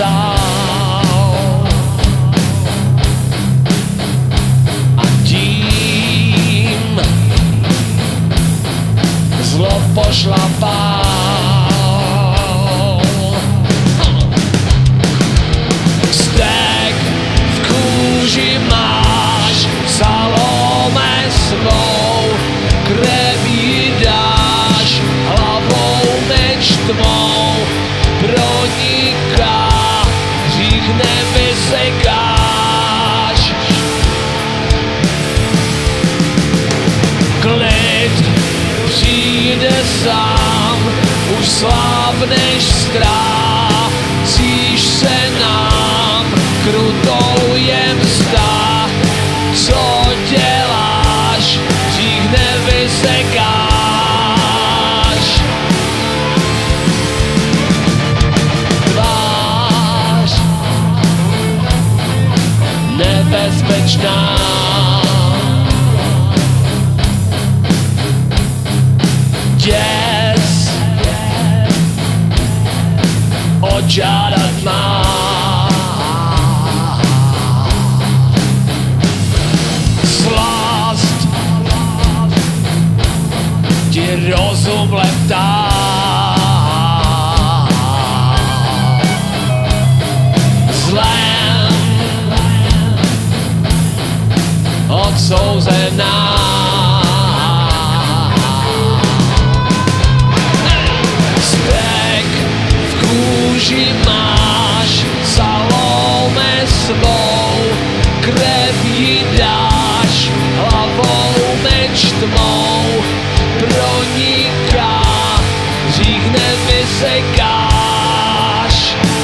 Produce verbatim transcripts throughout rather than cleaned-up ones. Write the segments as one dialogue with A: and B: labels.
A: vzal a tím zlo pošlapal. Stek v kůži máš, Salome svou, krev jí dáš, hlavou meč tmou proniká, hřích nevysekáš. Klid přijde sám, už slavneš ztrácíš se nám, krutou je mzda, co děláš, hřích nevysekáš. Tvář nebezpečná, děs očárat má. Slast ti rozum leptá. Zlém odsouzená. Stek v kůži máš, Salome svou, krev jí dáš, hlavou meč tmou proniká, hřích nevysekáš.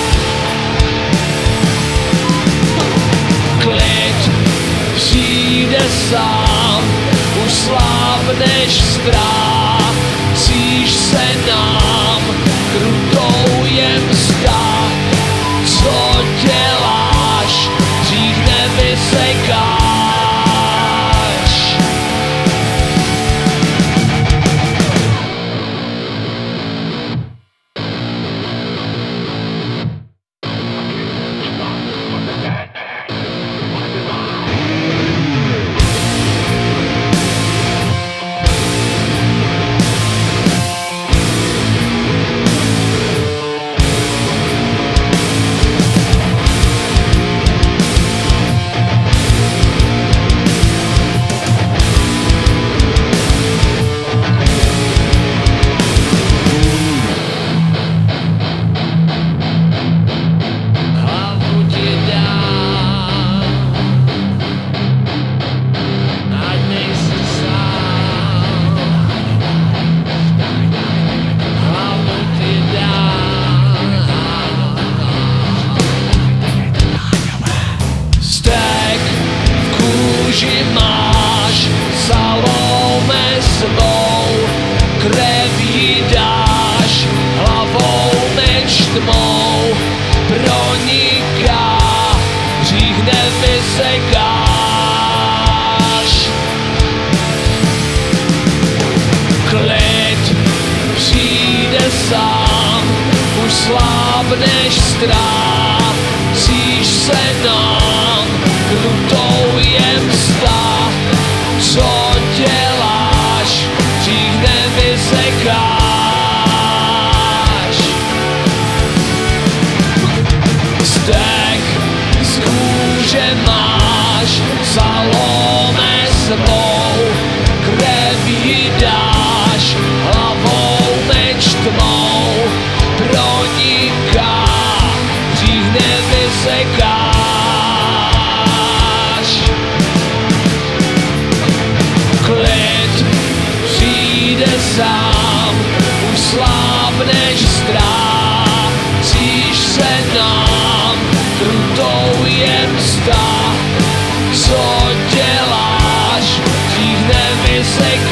A: Klid přijde sám, už slavneš ztrácíš se nám, krutou je mzda, co děláš, hřích nevysekáš. Máš, Salome svou, krev jí dáš, hlavou meč tmou proniká, hřích nevysekáš. Klid přijde sám, už slábneš ztrácíš se nám, krutou je mzda, co děláš, hřích nevysekáš. Stek z kůže máš, Salome svou, krev jí dáš, hlavou meč tmou proniká, hřích nevysekáš. Klid přijde sám, už slábneš ztrácíš se nám, krutou je mzda, co děláš, hřích nevysekáš.